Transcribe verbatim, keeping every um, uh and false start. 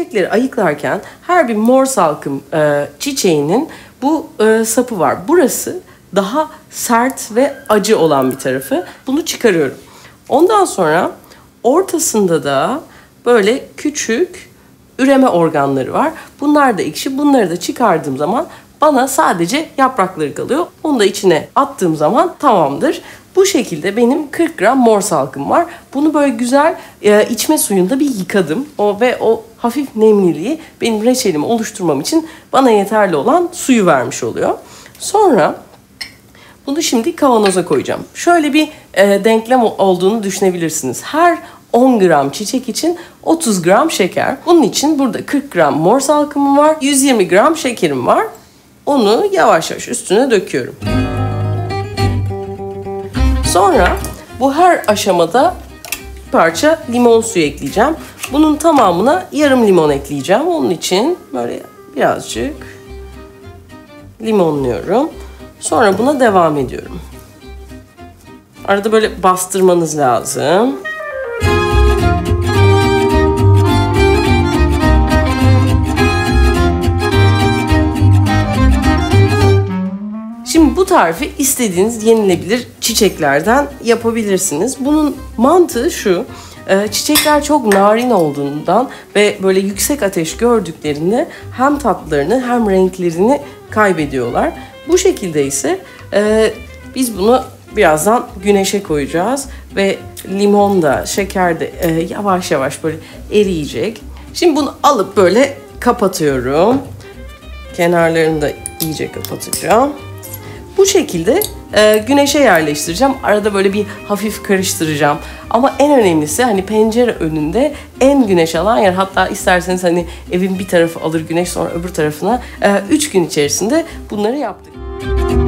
çiçekleri ayıklarken her bir mor salkım e, çiçeğinin bu e, sapı var. Burası daha sert ve acı olan bir tarafı. Bunu çıkarıyorum. Ondan sonra ortasında da böyle küçük üreme organları var. Bunlar da ekşi. Bunları da çıkardığım zaman bana sadece yaprakları kalıyor. Onu da içine attığım zaman tamamdır. Bu şekilde benim kırk gram mor salkım var. Bunu böyle güzel e, içme suyunda bir yıkadım. O ve o hafif nemliliği benim reçelimi oluşturmam için bana yeterli olan suyu vermiş oluyor. Sonra bunu şimdi kavanoza koyacağım. Şöyle bir e, denklem olduğunu düşünebilirsiniz. Her on gram çiçek için otuz gram şeker. Bunun için burada kırk gram mor salkımım var. yüz yirmi gram şekerim var. Onu yavaş yavaş üstüne döküyorum. Sonra bu her aşamada bir parça limon suyu ekleyeceğim. Bunun tamamına yarım limon ekleyeceğim. Onun için böyle birazcık limonluyorum. Sonra buna devam ediyorum. Arada böyle bastırmanız lazım. Şimdi bu tarifi istediğiniz yenilebilir çiçeklerden yapabilirsiniz. Bunun mantığı şu: çiçekler çok narin olduğundan ve böyle yüksek ateş gördüklerinde hem tatlarını hem renklerini kaybediyorlar. Bu şekilde ise e, biz bunu birazdan güneşe koyacağız ve limon da şeker de e, yavaş yavaş böyle eriyecek. Şimdi bunu alıp böyle kapatıyorum. Kenarlarını da iyice kapatacağım. Bu şekilde e, güneşe yerleştireceğim. Arada böyle bir hafif karıştıracağım. Ama en önemlisi hani pencere önünde en güneş alan yer. Hatta isterseniz hani evin bir tarafı alır güneş, sonra öbür tarafına üç gün içerisinde bunları yaptık.